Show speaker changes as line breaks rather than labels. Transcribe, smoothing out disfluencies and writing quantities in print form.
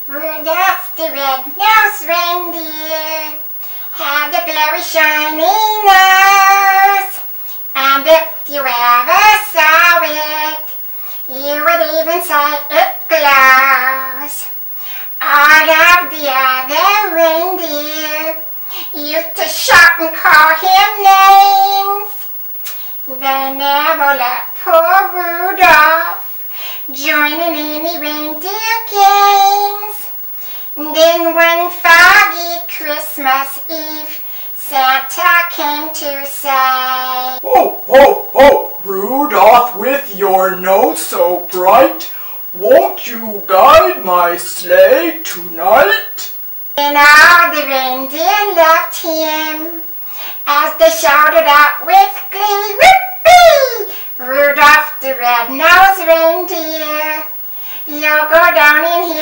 Rudolph the red-nosed reindeer had a very shiny nose, and if you ever saw it, you would even say it glows. All of the other reindeer used to shout and call him names. They never let poor Rudolph join in any reindeer games. Then one foggy Christmas Eve, Santa came to say,
"Ho, ho, ho, Rudolph, with your nose so bright, won't you guide my sleigh tonight?"
And all the reindeer loved him as they shouted out with glee, "Whippy! Rudolph the red-nosed reindeer, you'll go down in